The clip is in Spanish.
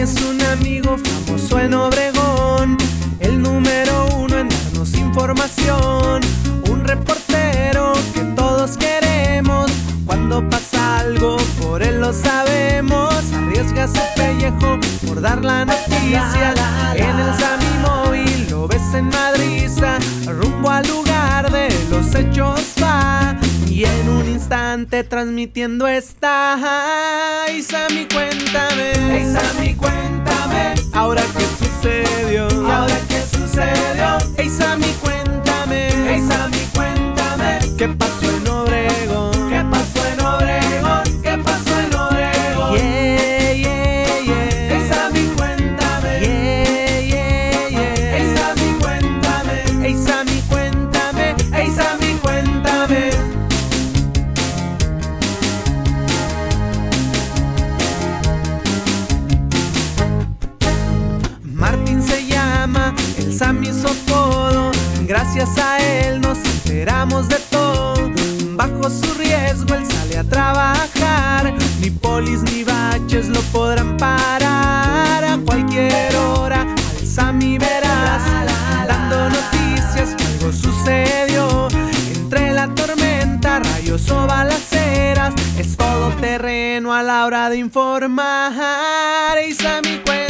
es un amigo famoso en Obregón, el número uno en darnos información, un reportero que todos queremos. Cuando pasa algo por él lo sabemos, arriesga su pellejo por dar la noticia. En el Sammy Móvil lo ves en Madriza, rumbo al lugar de los hechos va, y en un instante transmitiendo está. Hey Sammy, cuéntame, hey Sammy, cuéntame, ahora qué sucedió, ahora qué sucedió. Hey Sammy, cuéntame, hey Sammy, cuéntame, qué pasó en Obregón, qué pasó en Obregón, qué pasó en Obregón. Yeah, yeah, yeah. Hey Sammy, cuéntame, yeah, yeah, yeah. Hey Sammy, cuéntame, hey Sammy, cuéntame, hey Sammy, cuéntame. Martín se llama, el Sammy hizo todo, gracias a él nos enteramos de todo. Bajo su riesgo él sale a trabajar, ni polis ni baches lo podrán parar. A cualquier hora al Sammy verás dando noticias que algo sucedió. Entre la tormenta, rayos o balaceras, es todo terreno a la hora de informar. Y Sammy cuenta.